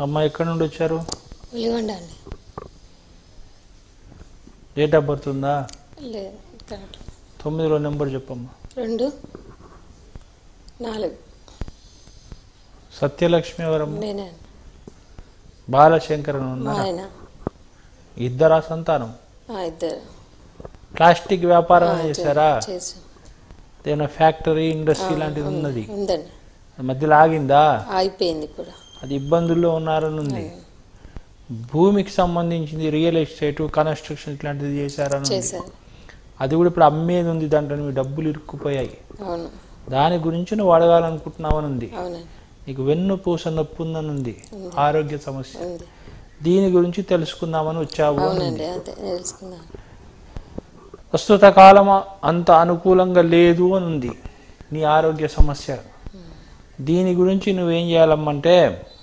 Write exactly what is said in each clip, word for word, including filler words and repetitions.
అమ్మ ఎక్కడి నుండి వచ్చారు? ఉలిగొండ అండి. డేట్ ఆఫ్ బర్త్ ఉందా? లేదు, కరెక్ట్. తొమ్మిదిలో నెంబర్ చెప్పమ్మా. రెండు నాలుగు. సత్యలక్ష్మి ఎవరమ్మా? నేనే. బాలశంకరన్ మా ఉన్నారా? ఆయన. ఇద్దరా సంతానం? ఆ, ఇద్దరు. ప్లాస్టిక్ వ్యాపారం ఆ, చేశారా? చేసాం. ఏదైనా ఫ్యాక్టరీ ఇండస్ట్రీ ఆ, లాంటిది ఉంది, ఉన్నది? ఉందండి. మధ్యలో ఆగిందా? అయిపోయింది ఇప్పుడు. అది ఇబ్బందుల్లో ఉన్నారని ఉంది. భూమికి సంబంధించింది రియల్ ఎస్టేట్ కన్స్ట్రక్షన్ ఇట్లాంటిది చేశారని ఉంది. చేశారు. అది కూడా ఇప్పుడు అమ్మేది ఉంది, దాంట్లో మీ డబ్బులు ఇరుక్కుపోయాయి. అవును. దాని గురించి నువ్వు అడగాలనుకుంటున్నావని ఉంది. అవునండి. నీకు వెన్ను పూస నొప్పి ఉందని ఉంది, ఆరోగ్య సమస్య. ఉంది. దీని గురించి తెలుసుకుందామని వచ్చావు అని ఉంది. అవునండి, అంతే తెలుసుకుందాం. ప్రస్తుత కాలం అంత అనుకూలంగా లేదు అని ఉంది నీ ఆరోగ్య సమస్య. దీని గురించి నువ్వేం చేయాలమ్మంటే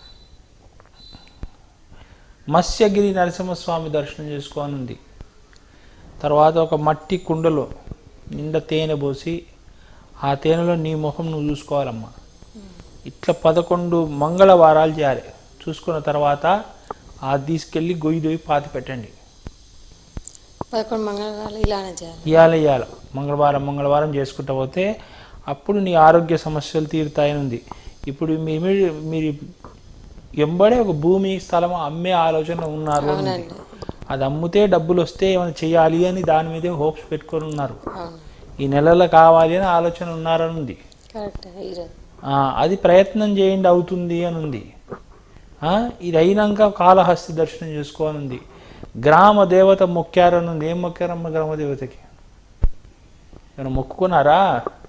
మత్స్యగిరి నరసింహస్వామి దర్శనం చేసుకోనుంది. తర్వాత ఒక మట్టి కుండలో నిండా తేనె పోసి ఆ తేనెలో నీ ముఖం నువ్వు చూసుకోవాలమ్మా. ఇట్లా పదకొండు మంగళవారాలు చేయాలి. చూసుకున్న తర్వాత అది తీసుకెళ్ళి గొయ్యి దొయ్యి పాతి పెట్టండి. పదకొండు మంగళవారాలు ఇలానే చేయాలి. ఇవాళ ఇవాళ మంగళవారం మంగళవారం చేసుకుంటా పోతే అప్పుడు నీ ఆరోగ్య సమస్యలు తీరుతాయని ఉంది. ఇప్పుడు మీ మీరు ఎంబడే ఒక భూమి స్థలం అమ్మే ఆలోచన ఉన్నారు అని ఉంది. అది అమ్మితే డబ్బులు వస్తే ఏమైనా చేయాలి అని దాని మీదే హోప్స్ పెట్టుకొని ఉన్నారు. ఈ నెలలో కావాలి అని ఆలోచన ఉన్నారని ఉంది. అది ప్రయత్నం చేయండి, అవుతుంది అని ఉంది. ఇది అయినాక కాళహస్తి దర్శనం చేసుకోవాలని ఉంది. గ్రామ దేవత మొక్కారని ఉంది. ఏం మొక్కారమ్మ గ్రామ దేవతకి? ఏమైనా మొక్కుకున్నారా?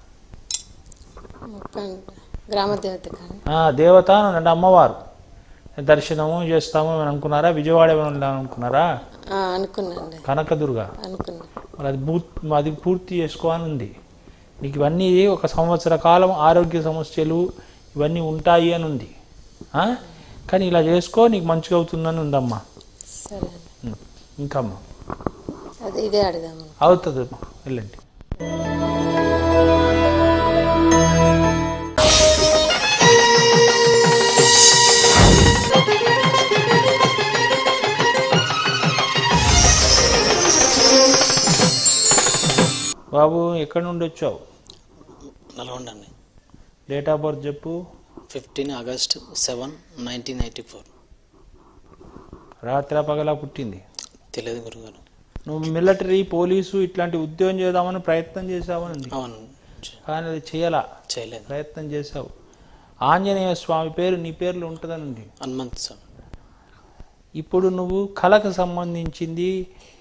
గ్రామ దేవత దేవత అంటే అమ్మవారు. దర్శనము చేస్తాము అని అనుకున్నారా? విజయవాడ ఏమైనా అనుకున్నారా? అనుకున్నాను. కనకదుర్గ మరి అది అది పూర్తి చేసుకోవాలని ఉంది. నీకు ఇవన్నీ ఒక సంవత్సర కాలం ఆరోగ్య సమస్యలు ఇవన్నీ ఉంటాయి అని ఉంది. కానీ ఇలా చేసుకో, నీకు మంచిగా అవుతుందని ఉందమ్మా. ఇంకమ్మా ఇదే అడుగుదాము. అవుతుంది అమ్మా, వెళ్ళండి. బాబు ఎక్కడి నుండి వచ్చావు? నల్గొండ అండి. డేట్ ఆఫ్ బర్త్ చెప్పు. Fifteen August seven nineteen eighty four. రాత్రి పగలా పుట్టింది? తెలియదు గురుగారు. నువ్వు మిలిటరీ పోలీసు ఇట్లాంటి ఉద్యోగం చేద్దామని ప్రయత్నం చేసావని ఉంది. అవును, కానీ అది చేయాలా? చేయలేదు. ప్రయత్నం చేసావు. ఆంజనేయ స్వామి పేరు నీ పేర్లు ఉంటుందని ఉంది. హనుమంత్ స్వామి. ఇప్పుడు నువ్వు కళకు సంబంధించింది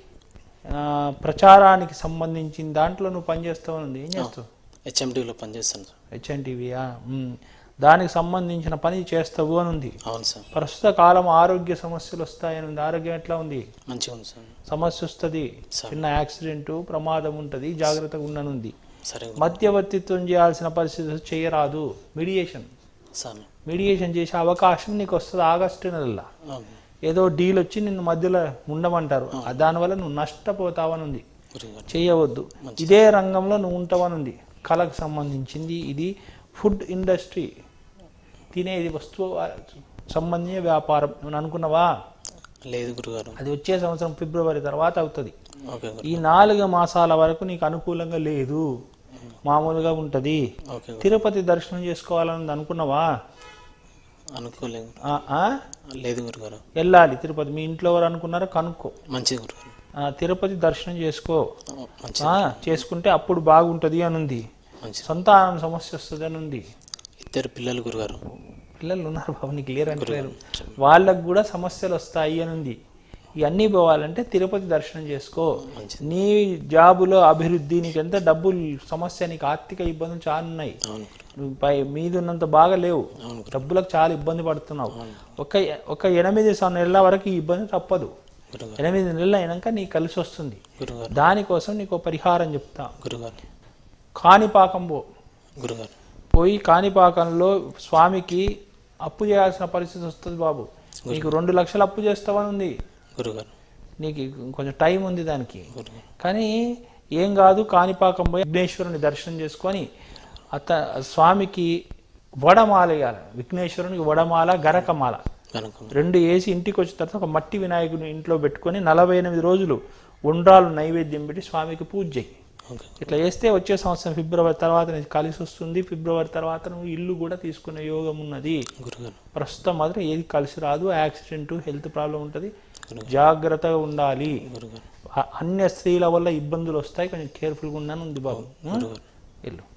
ప్రచారానికి సంబంధించిన దాంట్లో నువ్వు పనిచేస్తావని ఉంది. ఏం చేస్తావు? హెచ్ఎంటీవీలో పనిచేస్తాను సార్. హెచ్ఎంటీవీయా? దానికి సంబంధించిన పని చేస్తావు అని ఉంది. అవును సార్. ప్రస్తుత కాలం ఆరోగ్య సమస్యలు వస్తాయని ఉంది. ఆరోగ్యం ఎట్లా ఉంది? మంచిగా ఉంది సార్. సమస్య వస్తుంది, చిన్న యాక్సిడెంట్ ప్రమాదం ఉంటుంది, జాగ్రత్తగా ఉండనుంది. సరే. మధ్యవర్తిత్వం చేయాల్సిన పరిస్థితి చేయరాదు. మీడియేషన్ మీడియేషన్ చేసే అవకాశం నీకు వస్తుంది ఆగస్టు నెలలో. ఏదో డీల్ వచ్చి నిన్ను మధ్యలో ఉండమంటారు, దానివల్ల నువ్వు నష్టపోతావని ఉంది. చేయవద్దు. ఇదే రంగంలో నువ్వు ఉంటావని ఉంది. కళకు సంబంధించింది ఇది. ఫుడ్ ఇండస్ట్రీ, తినేది వస్తువు సంబంధించిన వ్యాపారం నువ్వు అనుకున్నావా? లేదు గురుగారు. అది వచ్చే సంవత్సరం ఫిబ్రవరి తర్వాత అవుతుంది. ఈ నాలుగు మాసాల వరకు నీకు అనుకూలంగా లేదు, మామూలుగా ఉంటుంది. తిరుపతి దర్శనం చేసుకోవాలని అనుకున్నావా? అనుకోలేదు. లేదు గురుగారు. వెళ్ళాలి తిరుపతి. మీ ఇంట్లో ఎవరు అనుకున్నారో కనుక్కో. మంచిది గురుగారు. తిరుపతి దర్శనం చేసుకో. చేసుకుంటే అప్పుడు బాగుంటుంది అని ఉంది. సంతానం సమస్య వస్తుంది అని ఉంది. ఇద్దరు పిల్లలు గురుగారు. పిల్లలు ఉన్నారు బాబు, నీకు క్లియర్ అంటలేరు. వాళ్ళకు కూడా సమస్యలు వస్తాయి అని ఉంది. ఇవన్నీ పోవాలంటే తిరుపతి దర్శనం చేసుకో. నీ జాబులో అభివృద్ధి, నీకు ఎంత డబ్బులు సమస్య, నీకు ఆర్థిక ఇబ్బందులు చాలా ఉన్నాయి. నువ్వు పై మీద ఉన్నంత బాగా లేవు, డబ్బులకు చాలా ఇబ్బంది పడుతున్నావు. ఒక ఒక ఎనిమిది నెలల వరకు ఈ ఇబ్బంది తప్పదు. ఎనిమిది నెలలు అయినాక నీకు కలిసి వస్తుంది. దానికోసం నీకు పరిహారం చెప్తా. కాణిపాకం పో. పోయి కాణిపాకంలో స్వామికి అప్పు చేయాల్సిన పరిస్థితి వస్తుంది బాబు. నీకు రెండు లక్షలు అప్పు చేస్తావని ఉంది. నీకు కొంచెం టైం ఉంది దానికి. కానీ ఏం కాదు, కాణిపాకం పోయి విఘ్నేశ్వరుని దర్శనం చేసుకొని అత స్వామికి వడమాల వేయాలి. విఘ్నేశ్వరునికి వడమాల, గరకమాల కనుక రెండు వేసి ఇంటికి వచ్చిన తర్వాత ఒక మట్టి వినాయకుని ఇంట్లో పెట్టుకొని నలభై ఎనిమిది రోజులు ఉండ్రాలు నైవేద్యం పెట్టి స్వామికి పూజ చేయి. ఓకే ఇట్లా చేస్తే వచ్చే సంవత్సరం ఫిబ్రవరి తర్వాత నీకు కలిసి వస్తుంది. ఫిబ్రవరి తర్వాత నువ్వు ఇల్లు కూడా తీసుకునే యోగం ఉన్నది. గురుగారు ప్రస్తుతం మాత్రం ఏది కలిసి రాదు. యాక్సిడెంట్, హెల్త్ ప్రాబ్లం ఉంటుంది. జాగ్రత్తగా ఉండాలి. గురుగారు అ- అన్య స్త్రీల వల్ల ఇబ్బందులు వస్తాయి. కొంచెం కేర్ఫుల్గా ఉన్నాను ఉంది బాబు. గురుగారు వెళ్ళు.